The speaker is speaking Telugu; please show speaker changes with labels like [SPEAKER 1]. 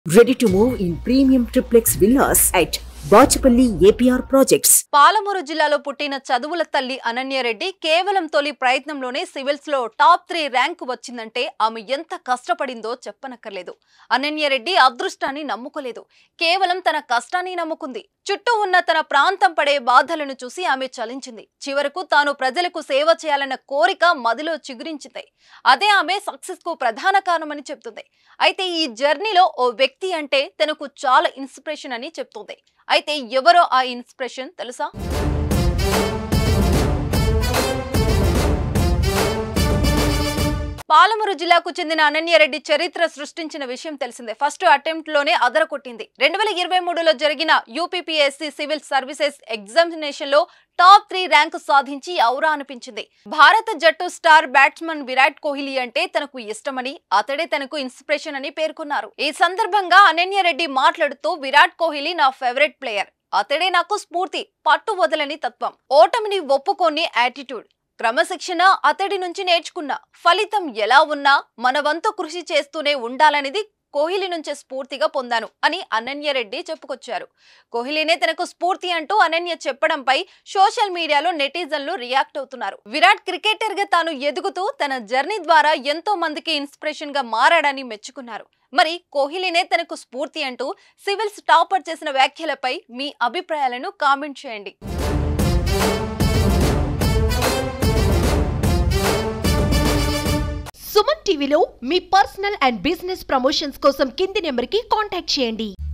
[SPEAKER 1] Ready to move in premium triplex villas at Bachapalli APR Projects.
[SPEAKER 2] Palamuru జిల్లాలో పుట్టిన చదువుల తల్లి అనన్యరెడ్డి కేవలం తొలి ప్రయత్నంలోనే సివిల్స్ లో టాప్ 3 ర్యాంకు వచ్చిందంటే ఆమె ఎంత కష్టపడిందో చెప్పనక్కర్లేదు. అనన్యరెడ్డి అదృష్టాన్ని నమ్ముకోలేదు, కేవలం తన కష్టాన్ని నమ్ముకుంది. చుట్టూ ఉన్న తన ప్రాంతం పడే బాధలను చూసి ఆమె చలించింది. చివరకు తాను ప్రజలకు సేవ చేయాలన్న కోరిక మదిలో చిగురించింది. అదే ఆమె సక్సెస్ కు ప్రధాన కారణమని చెప్తుంది. అయితే ఈ జర్నీలో ఓ వ్యక్తి అంటే తనకు చాలా ఇన్స్పిరేషన్ అని చెప్తుంది. అయితే ఎవరో ఆ ఇన్స్పిరేషన్ తెలుసా? పాలమూరు జిల్లాకు చెందిన అనన్యరెడ్డి చరిత్ర సృష్టించిన విషయం తెలిసిందే. ఫస్ట్ అటెంప్ట్ లోనే అదరకొట్టింది. 2023లో జరిగిన యూపీపీఎస్సీ సివిల్ సర్వీసెస్ ఎగ్జామినేషన్ లో టాప్ 3 ర్యాంకు సాధించి ఔరా అనిపించింది. భారత జట్టు స్టార్ బ్యాట్స్మన్ విరాట్ కోహ్లీ అంటే తనకు ఇష్టమని, అతడే తనకు ఇన్స్పిరేషన్ అని పేర్కొన్నారు. ఈ సందర్భంగా అనన్యరెడ్డి మాట్లాడుతూ, విరాట్ కోహ్లీ నా ఫేవరెట్ ప్లేయర్, అతడే నాకు స్ఫూర్తి, పట్టు వదలని తత్వం, ఓటమిని ఒప్పుకోని యాటిట్యూడ్, క్రమశిక్షణ అతడి నుంచి నేర్చుకున్న, ఫలితం ఎలా ఉన్నా మన వంతు కృషి చేస్తూనే ఉండాలనేది కోహ్లీ నుంచే స్ఫూర్తిగా పొందాను అని అనన్యరెడ్డి చెప్పుకొచ్చారు. కోహ్లీనే తనకు స్ఫూర్తి అంటూ అనన్య చెప్పడంపై సోషల్ మీడియాలో నెటిజన్లు రియాక్ట్ అవుతున్నారు. విరాట్ క్రికెటర్ గా తాను ఎదుగుతూ తన జర్నీ ద్వారా ఎంతో మందికి ఇన్స్పిరేషన్ గా మారాడని మెచ్చుకున్నారు. మరి కోహ్లీనే తనకు స్ఫూర్తి అంటూ సివిల్స్ టాపర్ చేసిన వ్యాఖ్యలపై మీ అభిప్రాయాలను కామెంట్ చేయండి.
[SPEAKER 3] సుమన్ టీవీలో మీ పర్సనల్ అండ్ బిజినెస్ ప్రమోషన్స్ కోసం కింది నెంబర్కి కాంటాక్ట్ చేయండి.